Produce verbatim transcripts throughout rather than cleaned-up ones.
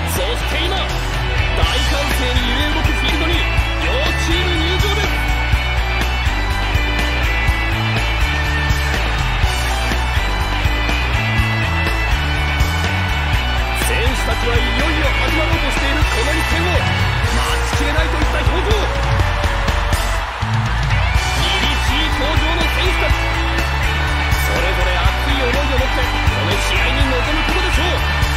そして今大歓声に揺れ動くフィールドに両チーム入場です。選手たちはいよいよ始まろうとしているこの一戦を待ちきれないといった表情。凛々しい表情の選手たち、それぞれ熱い思いを持ってこの試合に臨むことでしょう。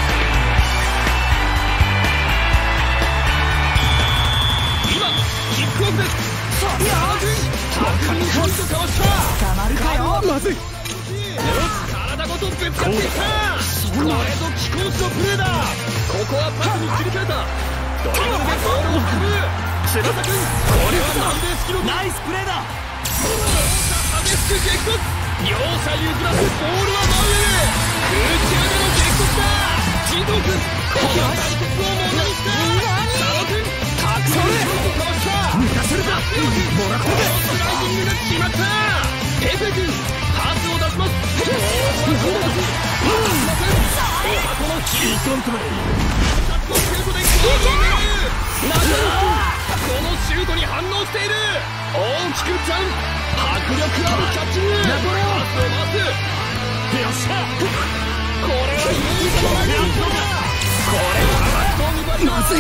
今キックオフです。さあタックルにポイントかわした。 捕まるかよ。 まずい。体ごとぶつかっていった。これぞ貴公子のプレーだ。ここはパスに切り替えた。ドリブルでボールを含む翼くん、これは南米式のナイスプレーだ。激しく激突。両者譲らずボールは真上へ。空中での激突だ。ジト君、この対決をものにした。佐野君、タックルにポイントかわした。抜かせるか。もらってスライディングが決まった。エペ君、パスを出します。ボールは飛ばす。おはこのヒートントレイ。シュートでゴールを狙う。中野君、このシュートに反応している。大きくジャンプ。迫力あるキャッチング。パスを回す。よっしゃ。これはいいぞ。これは格闘技バリのアートだ。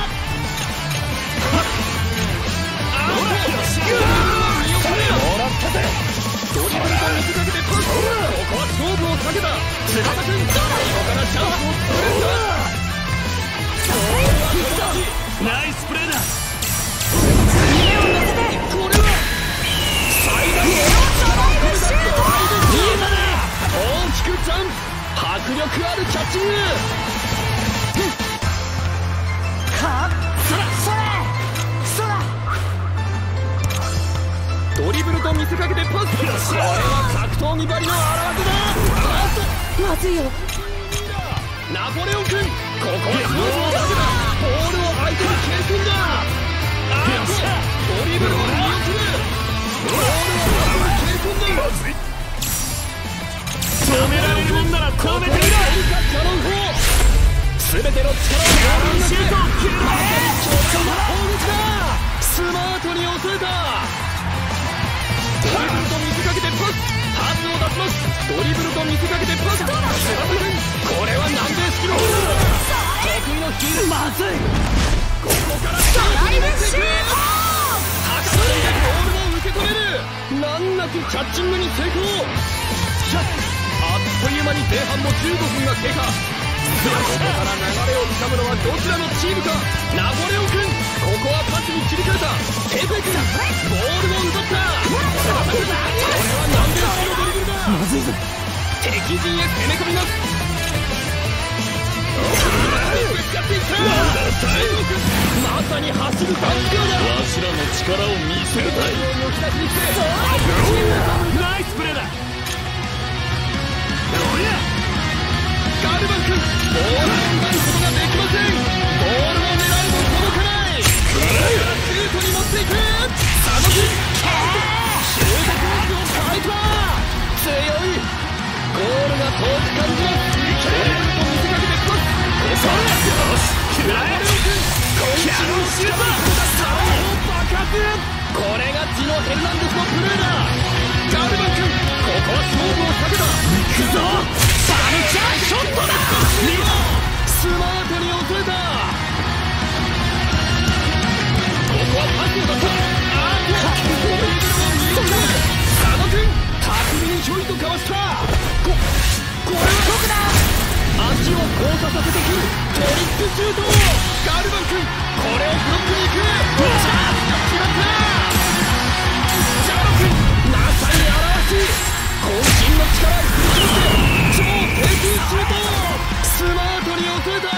あーよっしゃ。もらったぜ。ドリブルと見せかけてパス。ここは勝負をかけた。翼くん、ここからチャンスを作れるか。ナイスプレーだ。これは最大の大きくジャンプ。迫力あるキャッチング。はっ、それそれそれ。ドリブルと見せかけてパス。これは格闘技ばりの荒技だ。 まずいよ。 ナポレオン君、ここは勝負をかけた。ボールを相手に蹴り込んだ。あーっとドリブルを見送る。ボールを相手に蹴り込んだ。まずい。止められるもんなら止めてみろ。全ての力をボールにシュート。強烈な攻撃だ。スマートに抑えた。ドリブルと見せかけてパス。パスを出します。ドリブルと見せかけてパス。これは南米式の得意のヒール。まずい。ここからドライブシュート。高さでボールを受け止める。難なくキャッチングに成功。あっという間に前半もじゅうごふんが経過。ここから流れをつかむのはどちらのチームか。ナポレオン君、ここはパスに切り替えた。エペ君、ボールを奪った。翼君、これは南米式のドリブルだ。まずいぞ。敵陣へ攻め込みます。ぶつかっていった。まさに走るバスケだ。わしらの力を見せたい。ナイスプレーだ。ガルバン君、ボールを奪うことができません。ボールを狙うも届かない。シュートに持っていく。佐野君、シュートコースを変えた。強い。ゴールが遠く感じます。ドリブルと見せかけてパス。よし、ナポレオン君、渾身のシュート。サラを爆発。これがジノ・ヘルナンデスのプレーだ。ガルバン君、ここは勝負をかけた。行くぞ。パンチャーショットだ。スマートに抑えた。ここはパスを出した。あーっとドリブルを見送る。佐野君、巧みにひょいとかわした。ここれはどこだ。足を交差させてくるトリックシュート。ガルバン君、これをブロックに行く。チャンスが決まった。ジャロ君、まさに荒々しい渾身の力を振り絞って超低空シュート。スマートに抑えた。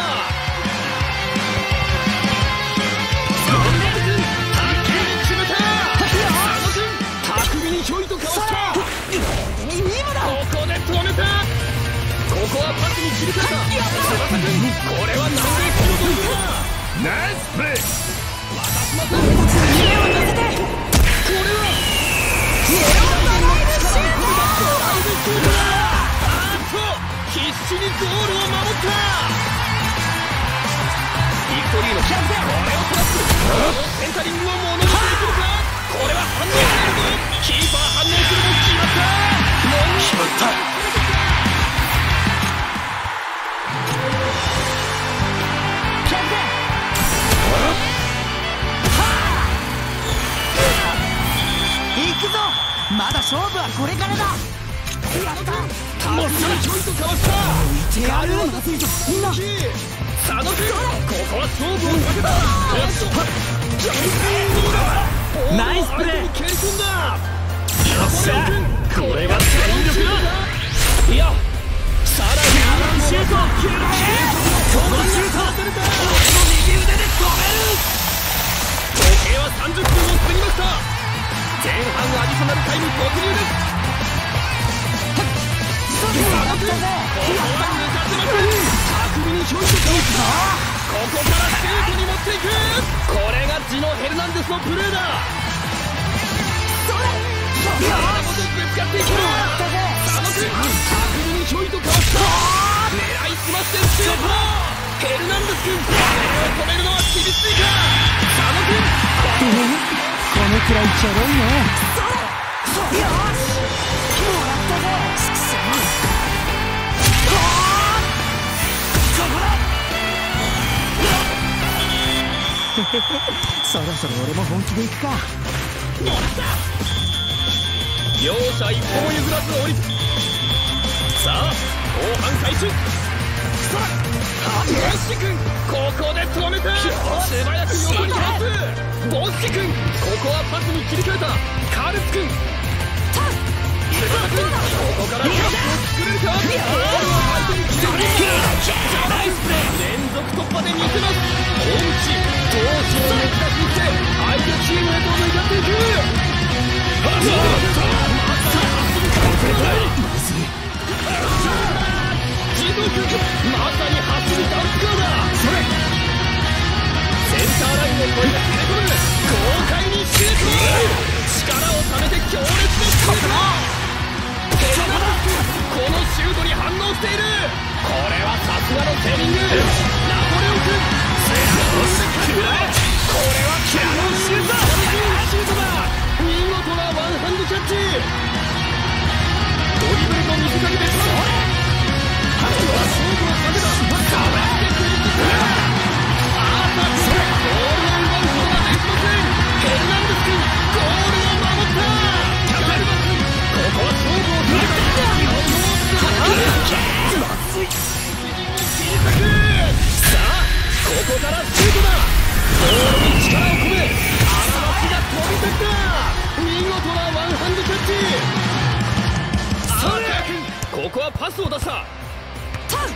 さんびゃく君、タックルに決めた。佐野君、巧みにひょいとかわした。ここで止めた。ここはパスに切り替えた。翼君、これは南米式のドリブルだ。ナイスプレー。渡しません。目を乗せて。これはドライブシュート。ドライブシュートだ。 リーのこれをトラップセンタリングをものにできるか。これは反応しないぞ。キーパー反応するも決まった決まったキャプテン行くぞ。まだ勝負はこれからだ。やったもうちょいとかわした浮いてやる。まずいぞみんな。 佐野君ここは勝負をかけた。 ナイスプレー。 蹴り込んだ。 よっしゃこれが全力だ。いやさらにシュート決めろ。このシュート俺の右腕で止める。時計はさんじゅっぷんを過ぎました。前半アディショナルタイム突入です。ここは抜かせません。巧みにひょいとかわした。ここからシュートに持っていく。これがジノ・ヘルナンデスのプレーだ。それ体ごとぶつかっていく。佐野君巧みにひょいとかわした。狙いすましてシュート。ヘルナンデス君これを止めるのは厳しいか。佐野君このくらいちょろいね。それよしもらったぜ。そろそろ俺も本気でいくか。 両者一歩も譲らず追いつく。さあ後半開始。ボッシ君ここで止めた。素早く横にパス。ボッシ君ここはパスに切り替えた。カルツ君菅田君ここからチャンスを作れるか。ボールを相手に切り込む。ナイスプレー。連続突破で見せます。本地闘志を抜き出しにして相手チームへと向かっていく。まさに走り倒せたい。まずいジト君まさに走りダンスカーだ。それセンターラインを越えて攻め込む。豪快にシュート。力をためて強烈なシュート。このシュートに反応している。これはさすがのセービング。ナポレオン君セーブで返す。これはキャノンシュート。シュートだ。見事なワンハンドキャッチ。ドリブルと見せかけてそれこれは勝負をかけた。かわしてくれてくる。あーさそれボールを奪うことができません。ヘルナンデス君ゴールを守った。キャプテンここは勝負をかけた。まずい。さあここからシュートだ。ボールに力を込め荒巻が飛び立った。見事なワンハンドキャッチ。アーサー君ここはパスを出した。ボー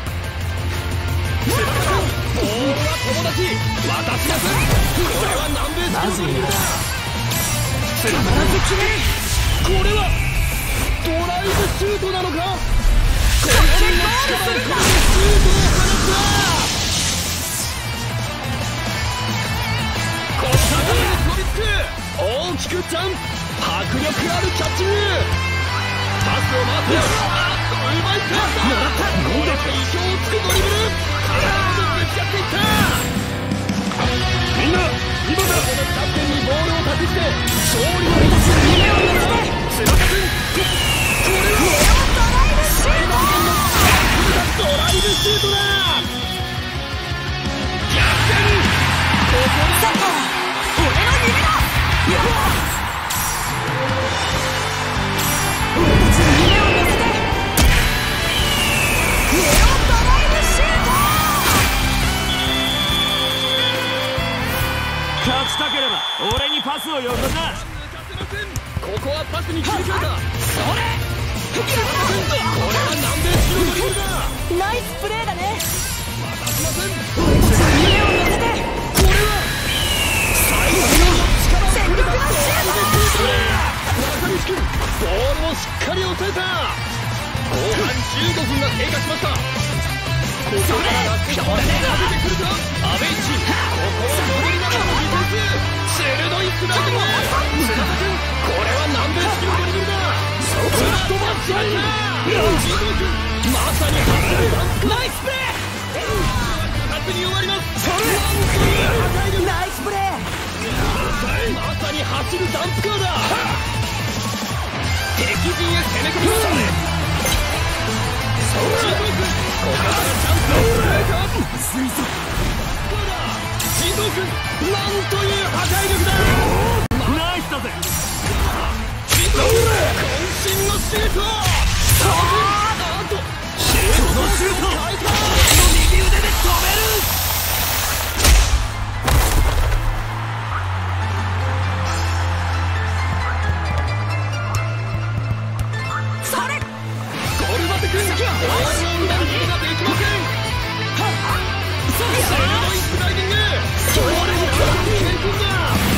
ルは友達渡しなさい。これは南米スキルドリブルだ。必ず決め。これはドライブシュートなのか。渾身の力を込めてシュートを放った。この高めに飛びつく。大きくジャンプ。迫力あるキャッチング。パスを回ってあっと奪い返した。これは意表をつくドリブル。体ごとぶつかっていった。みんな今だ。このキャプテンにボールを託して勝利を目指す夢を乗せて。翼君これはドライブシュート。ドライブシュートだ。逆転。ここでサッカー俺の夢だ。俺たちの夢を乗せてネオドライブシュート。 勝ちたければ俺にパスをよこさ。 ここはパスに切り替えた。それこれは南米式のドリブルだ。 ナイスプレーだね。 渡しません。 俺たちの夢を乗せてこれは最後の力を全力のシュート。 中西君ボールをしっかり抑えた。後半じゅうごふんが経過しました。ここからラストパスが出てくるか。アベイチここを戻りながらのディフェンス。鋭いスライディング。菅田君これは南米式のドリブルだ。ブラッドマッチャー。ジト君まさに初めダンス。ナイスプレー。勝手に終わります。それ走るダンプカーだ。敵陣へ攻め込みます。ジト君、ここからチャンスを捉えた。水素ジト君、なんという破壊力だ。 ナイスだぜ。 ジト君、渾身のシュート。なんとシュートのシュート。変えた。右腕で止める。ボールを奪うことができません。鋭いスライディング。それに相手に攻め込んだ。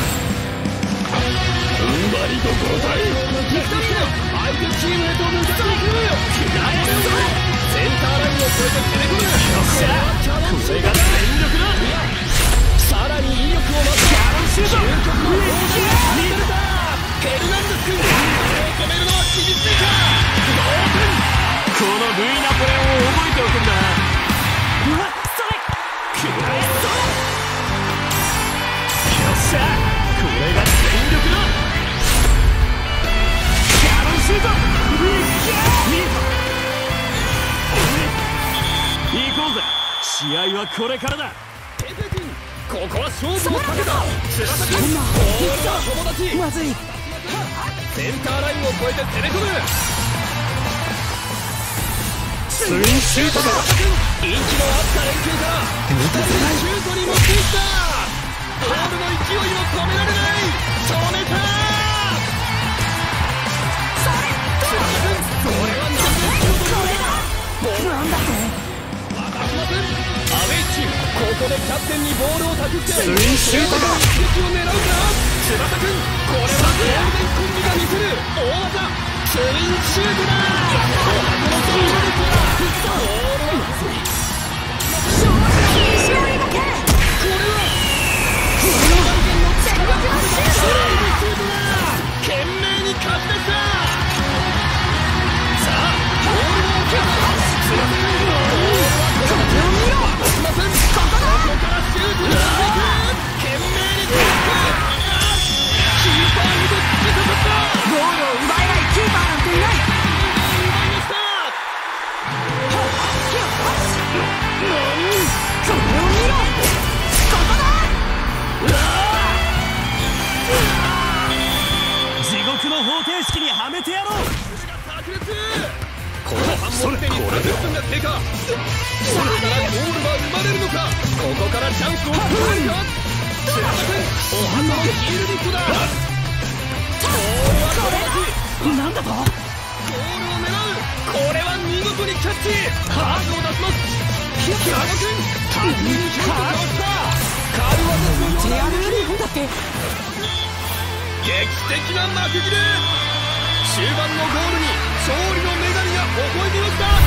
踏ん張りと交代。ぴったり相手チームへと向かっていく。センターラインを越えて攻め込む。よっしゃ、これが全力だ。さらに威力を増す究極のゴールが見せた。ヘルナンデス君、これを止めるのは厳しいか。同点。このルイナポレオンを覚えておくんだ。うわっ、それくらえそう。よっしゃ、これが全力だ。キャノンシュート。見えた。行こうぜ。試合はこれからだ。ペペ君、ここは勝負をかけた。翼君、ボールは友達。 まずい。 センターラインを越えて攻め込む。ツインシュートだ。息の合った連携からシュートに持っていった。ボールの勢いを止められない。止めた。翼君、これは何でシュートだ。ボールなんだって渡しません。アウェイチーム、ここでキャプテンにボールを託してツインシュートだ。敵を狙うか。翼君、これはゴールデンコンビが見せる大技ツインシュートだ。このチーム力はボールは勝利負け。これはこの大剣の力が出るツインシュートだ。懸命に勝ち出した。さあボールを受ける。翼君、ボールはこの手を見ろ。渡しません。ここからシュートにしていく。懸命に勝った。キーパーにと突き刺さった。ゴールを奪えないキーパーなんていない。奪いました。何？これを見ろ。ここだ。 地獄の方程式にはめてやろう。 後半もすでにさんじゅっぷんが経過。これからゴールは生まれるのか。ここからチャンスを作れるか。翼君、おはこのヒールリフトだ。ボールは友達。なんだと。ゴールを狙う。これは見事にキャッチ。パスを出します。キャノ君、タッチにシュートかわした。カルワスのような動き。 だって劇的な幕切れ。終盤のゴールに勝利の女神が微笑みました。